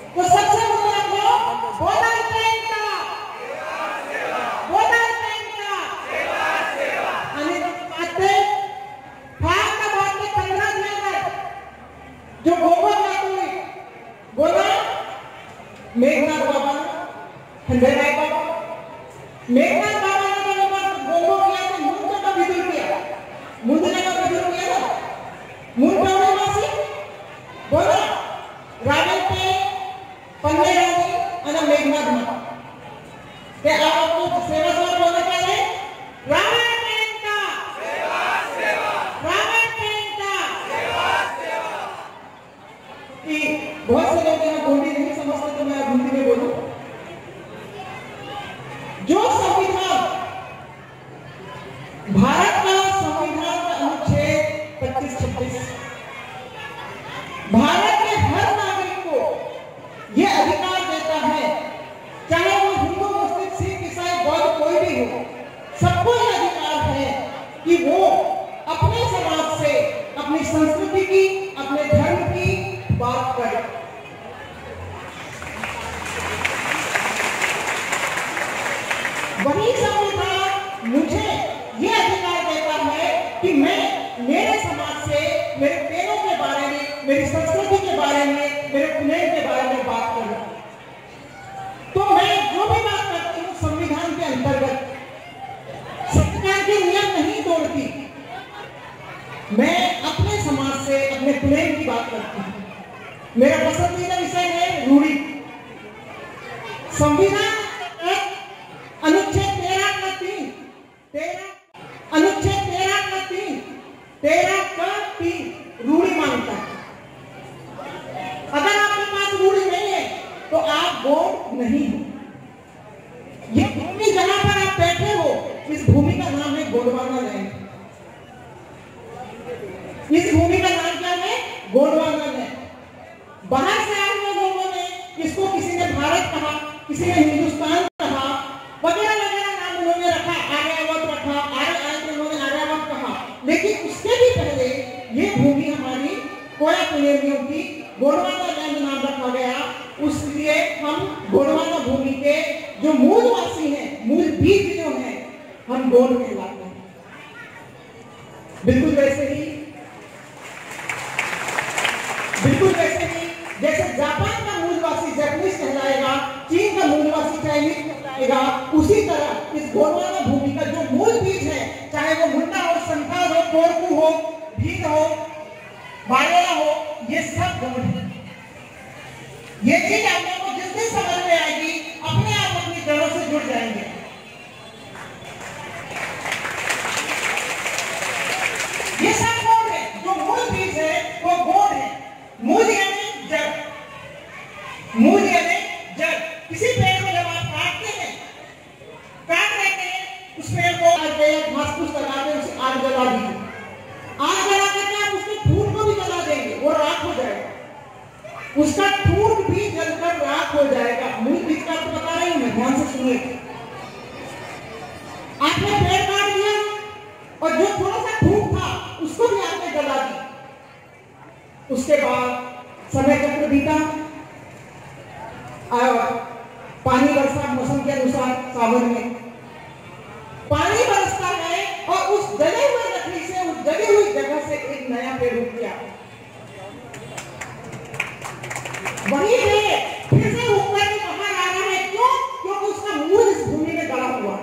तो सबसे मतलब लो बॉर्डर ट्रेन का आणि आते फार बात के 15 दिन जो गोबर ना कोई बोला मेघनाथ बाबा खंडेराय बाबा मेघनाथ बाबा ने गोबर किया तो मुंड का विदुर किया मुंडने का विदुर किया ना मुंड वासी बोला रावण पे पन्ने रानी અને મેઘનાથ કે આ લોકો સેવા સેવા બોલે છે રાવણ ટ્રેન का સેવા સેવા રાવણ ટ્રેन का સેवा सेवा कि बहुत से लोग यहाँ गोंडी नहीं समझते तो मैं हिंदी में बोलूं जो संविधान भारत का संविधान का अनुच्छेद 25-26 भारत के हर नागरिक को यह अधिकार देता है चाहे वो हिंदू मुस्लिम सिख ईसाई बौद्ध कोई भी हो सबको यह अधिकार है कि वो अपने समाज से अपनी संस्कृति की अपने धर्म की बात करे वही संविधान मुझे यह अधिकार देता है कि मैं मेरे समाज से मेरे पेड़ों के बारे में मेरी संस्कृति के बारे में मेरे पुण्य के बारे में बात करूं तो मैं जो भी बात करती हूँ संविधान के अंतर्गत संविधान के नियम नहीं तोड़ती मैं अपने समाज से अपने पुण्य की बात करती हूँ मेरा पसंदीदा विषय है रूढ़ी संविधान अनुच्छेद 13 अनुच्छेद 13 का 3 रूढ़ी मांगता है अगर आपके पास रूढ़ी नहीं है तो आप गौड़ नहीं हो ये भूमि जहां पर आप बैठे हो इस भूमि का नाम है गोंडवाना लैंड इस भूमि का नाम क्या है गोंडवाना लैंड बाहर से आए हुए लोगों ने इसको किसी ने भारत कहा किसी ने हिंदुस्तान कहा वगैरह वगैरह नाम उन्होंने रखा आर्यावर्त रखा आर्य उन्होंने आर्यावर्त कहा लेकिन उसके भी पहले ये भूमि हमारी कोया पुलेरियों की गोंडवाना लैंड नाम रखा गया उसलिए हम गोंडवाना भूमि के जो मूलवासी हैं मूल बीज जो हैं हम गोंड कहलाते हैं बिल्कुल वैसे ही जैसे जापान का मूलवासी जापानीज कहलाएगा चीन का मूलवासी चाइनीज कहलाएगा उसी तरह इस गोंडवाना भूमि का जो मूल बीज है चाहे वो मुंडा हो संथाल हो कोरकू हो भील हो बाड़ेरा हो ये सब गोंड है ये चीज आप लोगों को जिस दिन समझ में आएगी अपने आप अपनी जड़ों से जुड़ जाएंगे ये सब गोंड है जो मूल बीज है वो गोंड है मूल यानी जड़ किसी पेड़ को जब आप काट लेते हैं उस पेड़ को घास फूस लगा के उसे आग जला दीजिए आग जला करके आप उसके फूल को भी जला देंगे वो राख हो जाएगा उसका ठूठ भी जलकर राख हो जाएगा मूल बीज का तो बता रही हूं मैं ध्यान से सुनिए आपने पेड़ काट दिया और जो थोड़ा सा ठूठ था उसको भी आपने जला दिया उसके बाद समय चक्र बीता पानी बरसा मौसम के अनुसार सावन में पानी बरसता है और उस जले हुए लकड़ी से उस जली हुई जगह से एक नया पेड़ उग गया वही पेड़ फिर से ऊपर के बाहर आ रहा है क्यों क्योंकि उसका मूल इस भूमि में गड़ा हुआ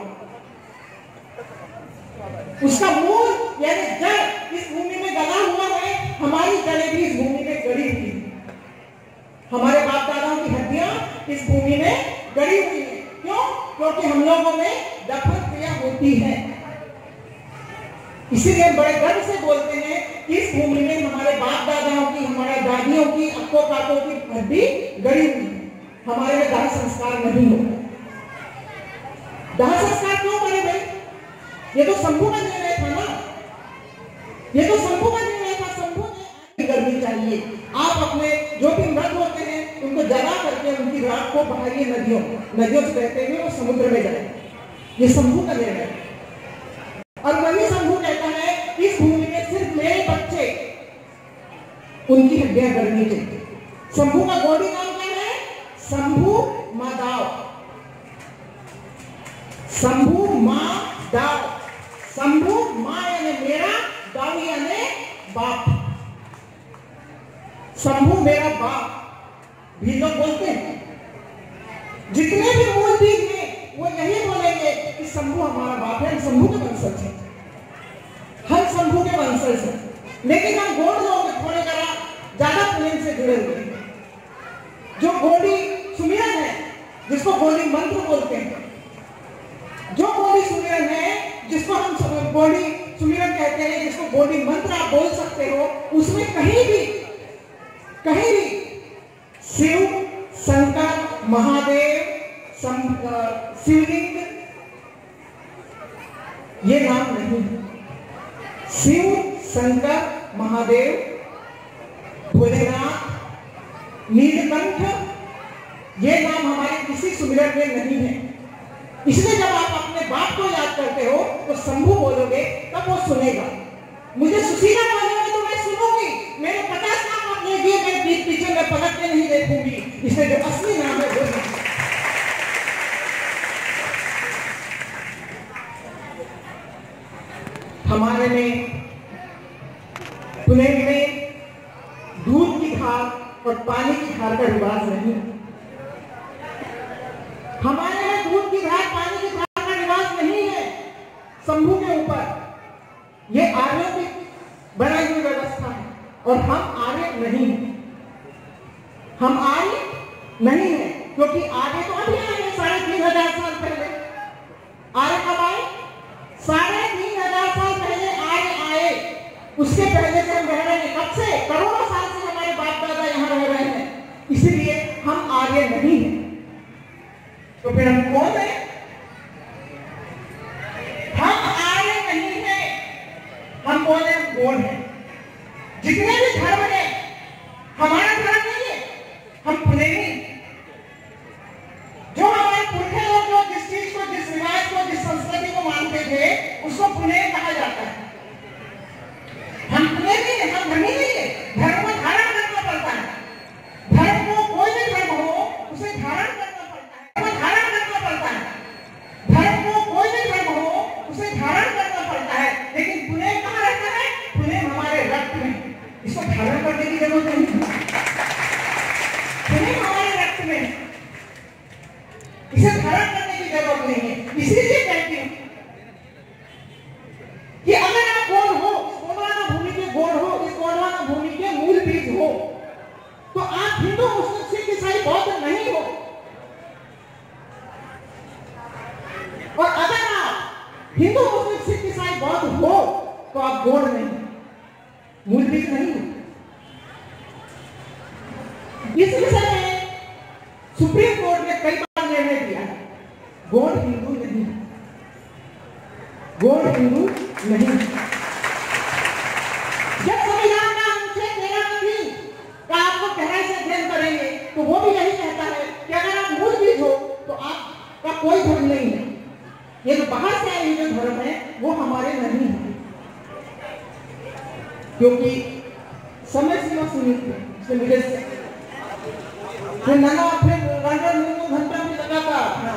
उसका मूल यानी जड़ इस भूमि में गड़ा हुआ है हमारी जड़ें भी इस भूमि में गड़ी हुई हमारे बाप दादाओं की हड्डियां इस भूमि में गड़ी हुई है क्यों क्योंकि हम लोगों में दफन क्रिया होती है इसीलिए बड़े गर्व से बोलते हैं कि इस भूमि में हमारे बाप दादाओं की हमारे दादियों की अक्को काकों की हड्डी गड़ी हुई है हमारे में दाह संस्कार नहीं होता दाह संस्कार क्यों करे भाई ये तो शंभू का निर्णय था ना ये तो शंभू का निर्णय था शंभू ने करनी चाहिए आप अपने जो भी मृत होते हैं उनको जला करके उनकी राख को बहाइए नदियों से बहते हुए वो समुद्र में जाए ये शंभू का निर्णय और वही शंभू कहता है इस भूमि में सिर्फ मेरे बच्चे उनकी हड्डियां गड़नी चाहिए शंभू का गोड़ी नाम क्या है शंभू मां दाव, शंभू मां दाव, शंभू मां यानी मेरा, दाव यानी बाप, शंभू मेरा बाप भी लोग बोलते हैं। जितने भी मूल बीज हैं वो यही बोलेंगे कि शंभू हमारा बाप है, हम शंभू के वंशज हैं, हम शंभू के वंशज हैं। लेकिन हम गोंड लोग थोड़े जरा ज्यादा प्रेम से जुड़े हुए हैं। जो गोंडी सुमिरन है, जिसको गोंडी मंत्र बोलते हैं, जो गोंडी सुमिरन है, जिसको हम गोंडी सुमिरन कहते हैं, जिसको गोंडी मंत्र आप बोल सकते हो, उसमें कहीं भी शिव, शंकर, महादेव, शिवलिंग ये नाम नहीं है। शिव, शंकर, महादेव, भोलेनाथ, नीलकंठ ये नाम हमारे किसी सुमिरन में नहीं है। इसलिए जब आप अपने बाप को याद करते हो तो शंभू बोलोगे तब वो सुनेगा। मुझे सुशीला बोलोगे तो मैं सुनूंगी। मेरे 50 नाम अपने दिए गए बीच पीछे में पलट के नहीं देखूंगी। इसलिए जो असली नाम है वो नहीं। हमारे में पुणे में दूध की धार और पानी की धार का रिवाज नहीं। हमारे में दूध की धार, पानी की धार का रिवाज नहीं है शंभू के ऊपर। ये आर्यों की बनाई हुई व्यवस्था है और हम आर्य नहीं हैं। हम आर्य नहीं है क्योंकि आर्य तो अभी आए हैं 3500 साल पहले। आर्य कब आए? 3500 साल पहले आर्य आए। उसके पहले से हम रह रहे हैं। कब से? करोड़ों साल से हमारे बाप दादा यहाँ रह रहे हैं। इसलिए हम आर्य नहीं हैं। तो फिर हम कौन है? हम आर्य नहीं है। हम कौन है? कौन है? जितने भी धर्म है हमारा धर्म नहीं है। हम पुनेमी, जो हमारे पुरखे लोग जो जिस चीज को, जिस रिवाज को, जिस संस्कृति को मानते थे उसको पुणे कहा जाता है। हम पुनेमी है, हम धर्मी नहीं है। धर्म को धारण करना पड़ता है। धर्म को, कोई भी धर्म हो उसे धारण करना पड़ता है। धर्म धारण करना पड़ता है। धर्म को, कोई भी धर्म हो उसे धारण करना पड़ता है। लेकिन पुणे कहाँ रहता है? पुणे हमारे रक्त में। इसको धारण करने की जरूरत नहीं है। पुणे हमारे रक्त में, इसे धारण करने की जरूरत नहीं है। इसीलिए कहती हूँ कि अगर आप गोंड हो, गोंडवाना भूमि के गोंड हो, इस गोंडवाना भूमि के मूल बीज हो, तो आप हिंदू, मुस्लिम, सिख, ईसाई, बौद्ध नहीं हो। और अगर आप हिंदू, मुस्लिम, सिख, ईसाई, बौद्ध हो तो आप गोंड नहीं, मूल बीज नहीं। इस विषय में सुप्रीम कोर्ट ने कई बार निर्णय दिया है। गोंड हिंदू नहीं, गोंड हिंदू नहीं। जब संविधान का अनुच्छेद 13 का आपको गहराई से अध्ययन करेंगे तो वो भी यही कहता है कि अगर आप मूल बीज हो तो आपका कोई धर्म नहीं है। ये जो बाहर से आए हुए धर्म है वो हमारे नहीं है, क्योंकि समय सीमा सीमित है। इसलिए मुझे फिर नया फिर घंटा भी लगाता अपना।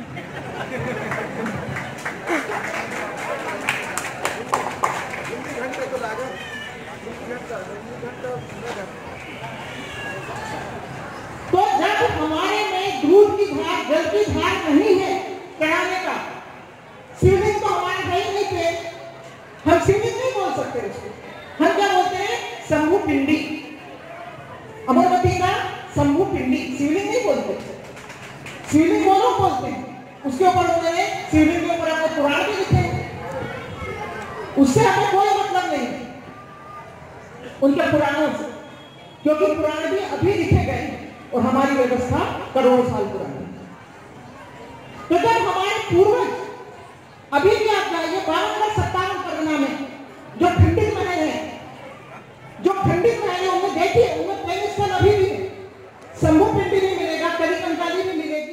तो जब हमारे में दूध की धार, जल की धार नहीं है चढ़ाने का, शिवलिंग तो हमारे भाई नहीं थे, हम शिवलिंग नहीं बोल सकते उसको। हम क्या बोलते हैं? शंभू पिंडी, अमरवती का शंभू पिंडी। शिवलिंग नहीं बोलते। शिवलिंग वो लोग बोलते हैं। उसके ऊपर उन्होंने शिवलिंग के ऊपर अपने पुराण भी लिखे हैं। उससे हमें कोई मतलब नहीं उनके पुराणों से, क्योंकि पुराण भी अभी लिखे गए और हमारी व्यवस्था करोड़ों साल पुरानी। तो जब हमारे पूर्वज, अभी भी आप जाइए 5257 परगना में जो खंडित महल है, जो खंडित महल है उनमें देखिए, उनमें प्रेम स्थल अभी भी है। शंभू पिंडी भी मिलेगा, कली कंकाली भी मिलेगी।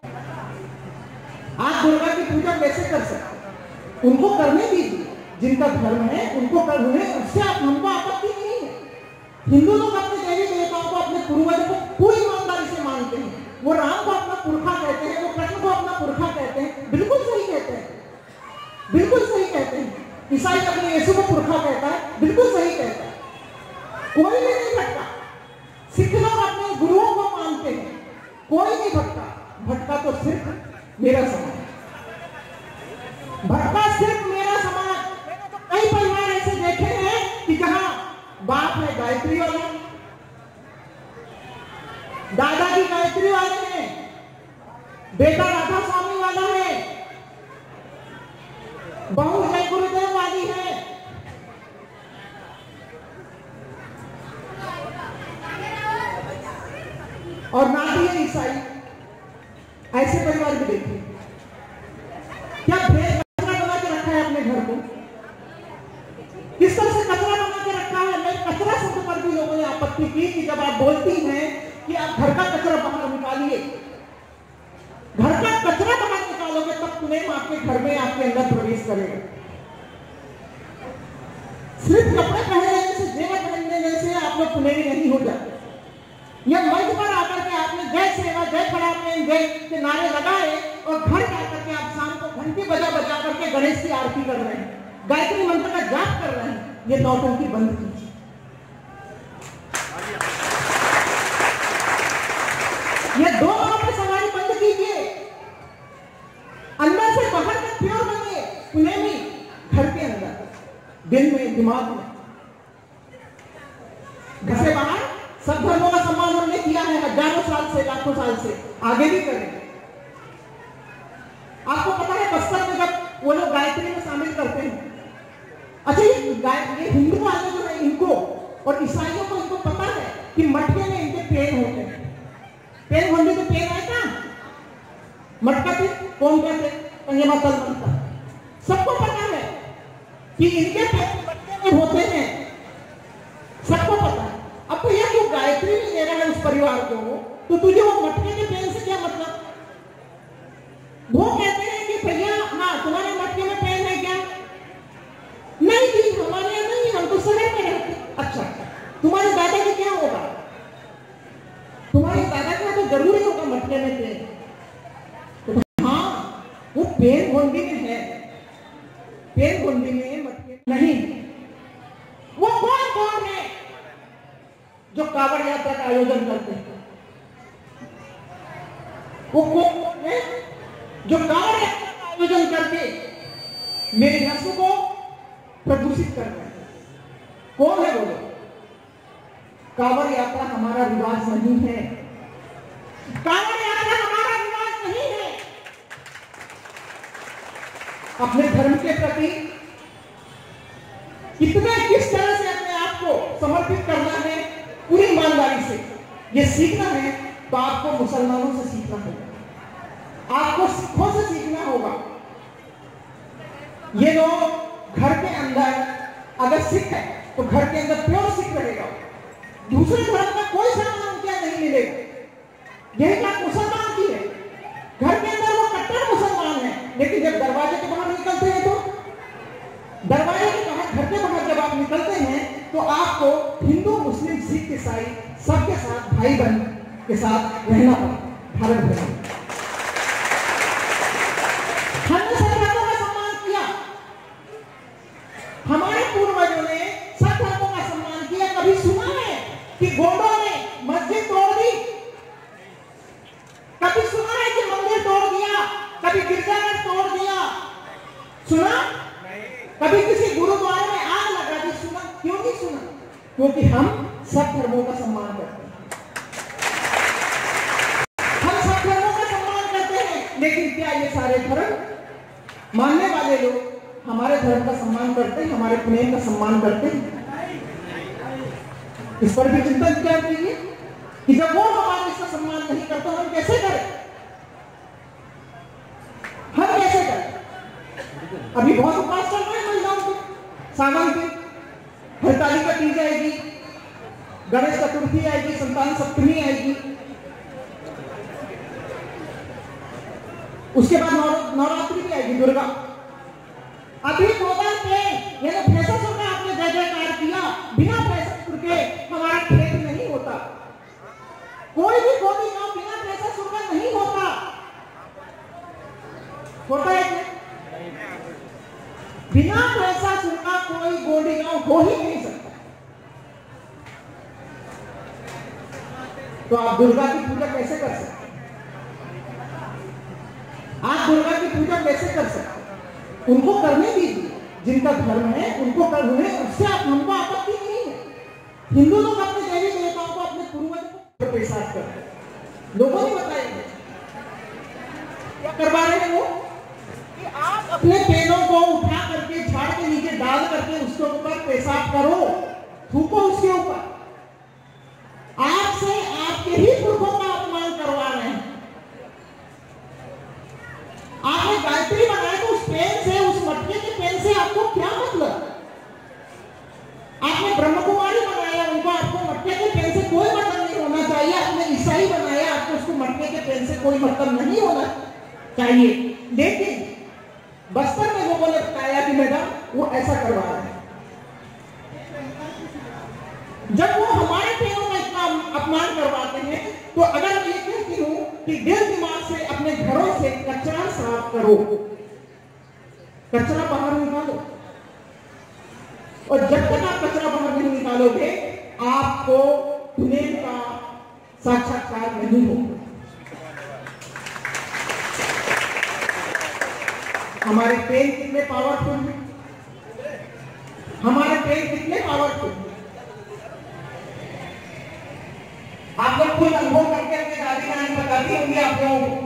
आप दुर्गा की पूजा कैसे कर सकते? उनको करने दीजिए, जिनका धर्म है उनको कर, उन्हें उससे आप, हमको आपत्ति नहीं है। हिंदू लोग अपने देवी देवताओं को, अपने पूर्वजों को पूरी ईमानदारी से मानते हैं, मेरा समाज, भटका सिर्फ मेरा समाज। कई परिवार ऐसे देखे हैं कि जहां बाप है गायत्री वाला, दादाजी गायत्री वाले हैं, बेटा राधा स्वामी वाला है, बहू जय गुरुदेव वाली है, और नाती है ईसाई। ऐसे परिवार भी देखिए, क्या भेद कचरा बना के रखा है अपने घर को, किस तरह से कचरा बना के रखा है। मैं कचरा शब्द पर भी लोगों ने आपत्ति की कि जब आप बोलती हैं कि आप घर का कचरा बाहर निकालिए, घर का कचरा बाहर निकालोगे तब पुणे आपके घर में आपके अंदर प्रवेश करेगा। सिर्फ कपड़े पहनने से, जेवर पहनने से आप लोग पुणे नहीं हो जाते। यह मंच पर आकर के आपने जय सेवा जय खड़ापन जय के नारे लगाए और घर जाकर के आप शाम को घंटी बजा बजा करके गणेश की आरती कर रहे हैं, गायत्री मंत्र का जाप कर रहे हैं। ये नौटंकी बंद कीजिए। ये दो माह में सवारी बंद कीजिए, अंदर से बाहर तक प्योर बनिए। पुणे में घर के अंदर, दिल में, दिमाग में, घर से बाहर सब धर्मों का सम्मान हमने किया है हजारों साल से, लाखों साल से, आगे भी करेंगे। आपको पता है बस्तर में जब वो लोग गायत्री में शामिल करते हैं, अच्छा ये हिंदू वाले जो है इनको और ईसाइयों को इनको पता है कि मटके में इनके पेन होते हैं। पेन होने तो पेन है क्या? मटका पे कौन कहते पंजमा तल बनता, सबको पता है कि इनके पेन मटके में होते हैं, सबको पता है। अब तो यह जो गायत्री भी दे रहा है उस परिवार को, तो तुझे वो मटके के पेन से क्या मतलब? वो कहते हैं कि भैया हाँ तुम्हारे मटके में पेन है क्या? नहीं जी हमारे यहाँ नहीं, हम तो शहर में रहते। अच्छा तुम्हारे दादा का क्या होगा? तुम्हारे दादा का तो जरूरी होगा मटके में पेन। तो हाँ वो पेन गोंडी में है, पेन गोंडी में मटके नहीं। वो कौन कौन है जो कांवड़ यात्रा का आयोजन करते हैं? वो कौन है जो कांवड़ यात्रा का आयोजन करके मेरे नस्ल को प्रदूषित कर रहे हैं? कौन है वो लोग? कांवड़ यात्रा हमारा रिवाज नहीं है, कांवड़ यात्रा हमारा रिवाज नहीं है। अपने धर्म के प्रति किस तरह से अपने आप को समर्पित करना है पूरी ईमानदारी से, ये सीखना है तो आपको मुसलमानों से सीखना होगा, आपको सिखों से सीखना होगा। ये लोग घर के अंदर अगर सिख है तो घर के अंदर प्योर सिख रहेगा, दूसरे धर्म का कोई सम्मान क्या नहीं मिलेगा। यही बात मुसलमान की है, घर के अंदर वो कट्टर मुसलमान है, लेकिन जब दरवाजे के बाहर निकलते हैं तो दरवाजे के बाहर, घर के बाहर जब आप निकलते हैं तो आपको हिंदू मुस्लिम सिख ईसाई सबके साथ भाई बहन के साथ रहना पड़ा। भारत भर हमने सब धर्मों का सम्मान किया, हमारे पूर्वजों ने सब धर्मों का सम्मान किया। कभी सुना है कि गोंडों ने मस्जिद तोड़ दी? कभी सुना है कि मंदिर तोड़ दिया, कभी गिरजाघर तोड़ दिया? सुना? कभी किसी गुरुद्वारे में आग लगा दी? सुना? क्यों नहीं सुना? क्योंकि हम सब धर्मों का सम्मान करते हैं, हम सब धर्मों का सम्मान करते हैं। लेकिन क्या ये सारे धर्म मानने वाले लोग हमारे धर्म का सम्मान करते हैं, हमारे पुणे का सम्मान करते हैं? इस पर भी चिंतन विचार कीजिए कि जब वो हमारे इसका सम्मान नहीं करते हम कैसे करें, हम कैसे करें? अभी बहुत उपवास चल रहे हैं महिलाओं के, सावन के, हरतालिका तीज आएगी, गणेश चतुर्थी आएगी, संतान सप्तमी आएगी, उसके बाद नवरात्रि भी आएगी, दुर्गा। अभी गोबर पे ये तो भैंसा सुन के आपने जय जयकार किया, बिना भैंसा सुन के हमारा खेत नहीं होता, कोई भी गोदी गांव बिना भैंसा सुन के नहीं होता, होता है? बिना भैंसा सुन का कोई गोदी गांव हो ही नहीं सकता। तो आप दुर्गा की पूजा कैसे कर सकते? आप दुर्गा की पूजा कैसे कर सकते हैं? उनको करने दीजिए, जिनका धर्म है उनको कर, उन्हें उससे हमको आपत्ति नहीं है। हिंदू लोग अपने देवी देवताओं को, अपने पूर्वजों को पेशाब करते हैं। लोगों ने बताया क्या करवा रहे हैं वो, कि आप अपने पेड़ों को उठा करके झाड़ के नीचे डाल करके उसके ऊपर पेशाब करो, थूको उसके ऊपर। आपसे आपके ही पुरखों का अपमान करवा रहे हैं। आपने गायत्री बनाया तो उस पेन से, उस मटके के पेन से आपको क्या मतलब? आपने ब्रह्मकुमारी बनाया उनको, आपको मटके के पेन से कोई मतलब नहीं होना चाहिए। आपने ईसाई बनाया, आपको उसको मटके के पेन से कोई मतलब नहीं होना चाहिए। लेकिन बस्तर में लोगों ने बताया कि मैडम वो ऐसा करवा रहे हैं। जब वो हमारे पेड़ों का इतना अपमान करवाते हैं, तो अगर मैं ये कहती हूँ कि दिल दिमाग से अपने घरों से कचरा साफ करो, कचरा बाहर निकालो, और जब तक आप कचरा बाहर नहीं निकालोगे आपको पुण्य का साक्षात्कार नहीं होगा। हमारे पेन कितने पावरफुल हैं, हमारे पेन कितने पावरफुल हैं। आप लोग खुद अनुभव करके अपने दादी नानी बताती होंगी आप लोगों को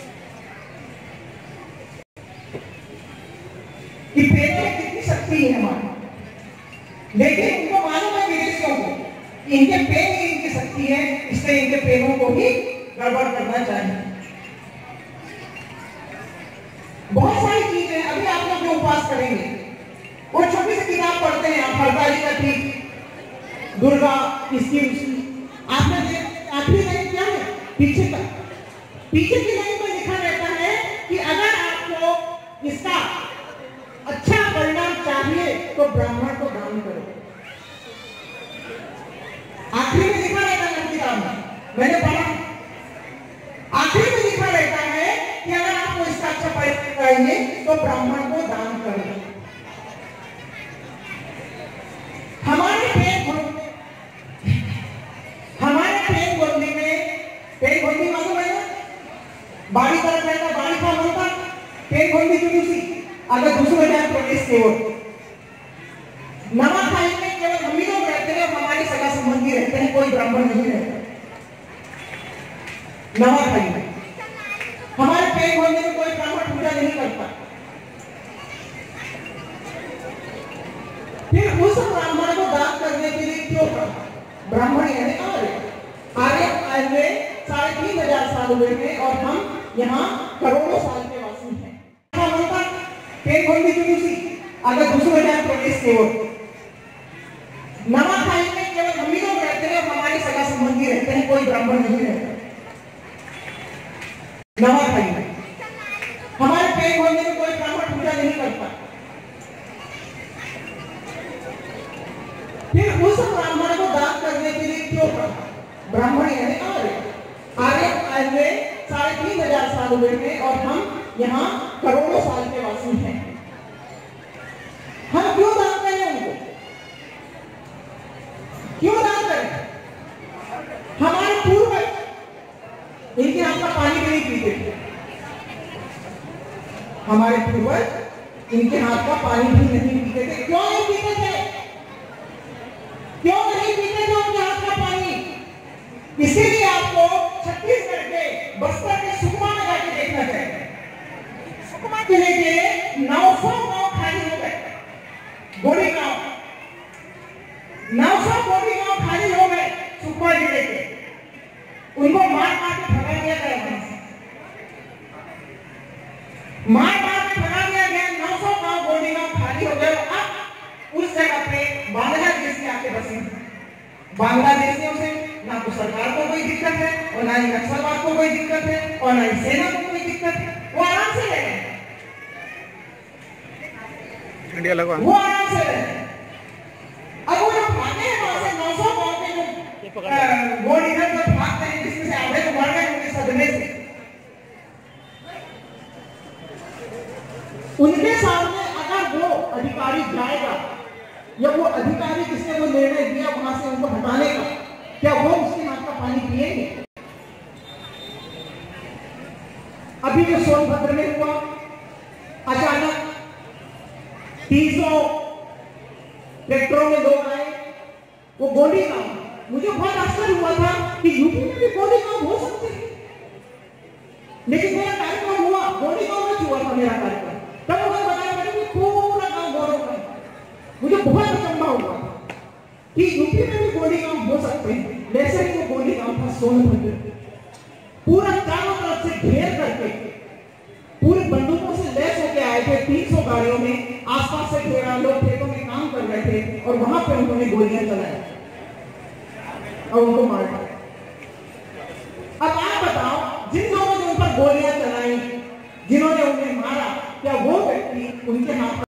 कि पेन में कितनी शक्ति है हमारी। लेकिन उनको मालूम है विदेशियों को इनके पेन में इनकी शक्ति है, इसलिए इनके पेनों को ही गड़बड़ करना चाहिए। बहुत सारी चीजें अभी आप लोग जो उपास करेंगे, वो छोटी सी किताब पढ़ते हैं आप, हरताली का ठीक, दुर्गा इसकी उसकी, आपने आखिरी लाइन क्या है, पीछे का, पीछे की लाइन में लिखा रहता है कि अगर आपको इसका अच्छा परिणाम चाहिए तो ब्राह्मण को दान करो। आखिरी में लिखा रहता है किताब में, मैंने पढ़ा, आखिरी में लिखा रहता है कि अगर आपको इसका अच्छा परिणाम चाहिए तो ब्राह्मण को दान करो। हमारे पेट गोंदी में, पेट गोंदी मालूम है ना, बाड़ी तरफ रहता, बाड़ी का बोलता पेट गोंदी की दूसरी, अगर दूसरे जाए प्रदेश के वो नवा खाई में केवल हम ही लोग रहते हैं और हमारे सगा संबंधी रहते हैं, कोई ब्राह्मण नहीं रहता नवा खाई में। हमारे पेट गोंदी में कोई ब्राह्मण पूजा नहीं करता। फिर उस ब्राह्मण को दान करने के लिए क्यों कहा? ब्राह्मण यानी आर्य आए हुए 3500 साल हुए हैं और हम यहाँ करोड़ों साल के वासी हैं। पेट गोंदी की दूसरी, अगर दूसरे जाए प्रदेश के वो नवा खाई में केवल हम ही लोग रहते हैं और हमारे सगा संबंधी रहते हैं, कोई ब्राह्मण नहीं रहता नवा खाई में। हमारे पेट गोंदी में कोई ब्राह्मण पूजा नहीं करता। फिर उस ब्राह्मण को दान करने के लिए क्यों कहा? ब्राह्मण यानी आर्य आए हुए 3500 साल हुए हैं और हम यहाँ करोड़ों साल के वासी हैं। हम क्यों दान करें उनको? क्यों दान करें? हमारे पूर्वज इनके हाथ का पानी भी नहीं पीते थे। हमारे पूर्वज इनके हाथ का पानी भी नहीं पीते थे। क्यों नहीं पीते थे? क्यों नहीं पीते थे उनके हाथ का पानी? इसीलिए आपको छत्तीसगढ़ के बस्तर के सुकमा में जाके देखना चाहिए। सुकमा जिले के 900 गांव खाली हो गए, गोली गांव 900 गोली गांव खाली हो गए सुकमा जिले के। उनको मार मार के भगा दिया गया, मार मार के भगा दिया गया। 900 गांव गोली गांव खाली हो गए। अब उस जगह पे बांग्लादेश के आके बसे। बांग्लादेशियों से ना तो सरकार को कोई दिक्कत है और ना ही नक्सलवाद को कोई दिक्कत है और ना ही सेना को कोई दिक्कत है। वो आराम से रह रहे हैं, इंडिया लगवा वो आराम से रह रहे हैं। अब वो जो भागे हैं वहां से 900 गांव के जो वो इधर जो भागते हैं, जिसमें से आधे तो मर गए उनके सदमे से, उनके सामने अगर वो अधिकारी जाएगा या वो अधिकारी जिसने वो निर्णय दिया वहां से उनको हटाने का, क्या वो उसके हाथ का पानी पिएंगे? अभी जो सोनभद्र में हुआ, अचानक 300 ट्रैक्टरों में लोग आए, वो गोंडी गांव, मुझे बहुत आश्चर्य हुआ था कि यूपी में भी गोंडी गांव हो सकते हैं, लेकिन मेरा कार्यक्रम हुआ गोंडी गांव में हुआ था मेरा कार्यक्रम, तब उन्होंने बताया कि पूरा गांव गौरव का। मुझे बहुत अचंभा हुआ कि यूपी में भी गोंडी गांव हो सकते हैं, वैसे ही वो गोंडी गांव था सोनभद्र। पूरा चारों तरफ से घेर करके पूरे बंदूकों से लैस होके आए थे, 300 गाड़ियों में, आसपास से घेरा, लोग खेतों में काम कर रहे थे और वहां पे उन्होंने गोलियां चलाई और उनको मार डाला। अब आप बताओ, जिन लोगों ने उन पर गोलियां चलाई, जिन्होंने उन्हें मारा, क्या वो व्यक्ति उनके हाथ